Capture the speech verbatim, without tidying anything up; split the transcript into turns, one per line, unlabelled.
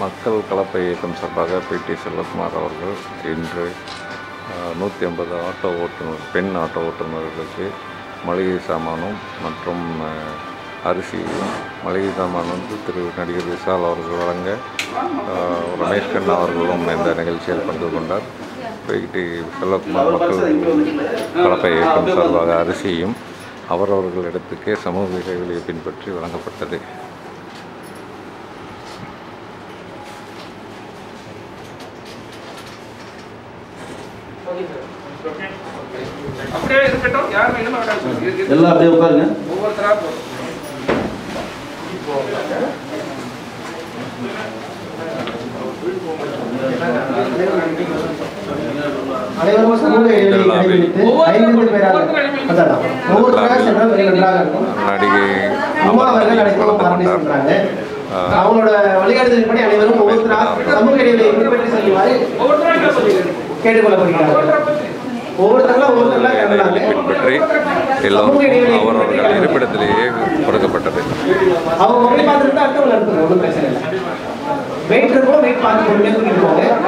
மக்கள் கலப்பை இயக்கம் சார்பாக பிடி செல்வகுமார் அவர்கள் இன்று நூற்றி ஐம்பது ஆட்டோ ஓட்டுநர் பெண் ஆட்டோ ஓட்டுநர்களுக்கு மளிகை சாமானும் மற்றும் அரிசியும் மளிகை சாமான் வந்து திரு நடிகர் விஷால் அவர்கள் வழங்க ரமேஷ் கண்ணா அவர்களும் இந்த நிகழ்ச்சியில் பங்கு கொண்டார். பிடி செல்வகுமார் மக்கள் கலப்பை இயக்கம் சார்பாக அரிசியும் அவரவர்கள் இடத்துக்கே சமூக இடைவெளியை பின்பற்றி வழங்கப்பட்டது.
அப்படியே இருக்கட்டும், யார் வேணுமோ
எல்லாம் அப்படியே உட்காருங்க.
ஒவ்வொருத்தரா
அனைவரும் சமூக இடைவெளி கடைபிடித்து ஐந்து பேராக
நடிகை
அம்மா அவர்கள் நடைபெறும் ஆரம்பிச்சிருக்காங்க. அவங்களோட வழிகாட்டுதலின்படி அனைவரும் ஒவ்வொருத்தராக சமூக இடைவெளியை பின்பற்றி செல்லுமாறு கேட்டுக்கொள்ளப்படுகிறார்கள். ஒவ்வொருத்தங்களும் ஒவ்வொருத்தங்களா கண்டாங்க
பின்பற்றி எல்லோரும் அவரவர்கள் இருப்பிடத்திலேயே கொடுக்கப்பட்டது.
அவங்க மொபைல் பார்த்துட்டு அடுத்தவங்க எடுத்துக்கணும், ஒன்றும் பிரச்சனை இல்லை. வெயிட் இருக்கோ வெயிட் பார்த்து பொறுமையாக தூக்கிட்டு போங்க.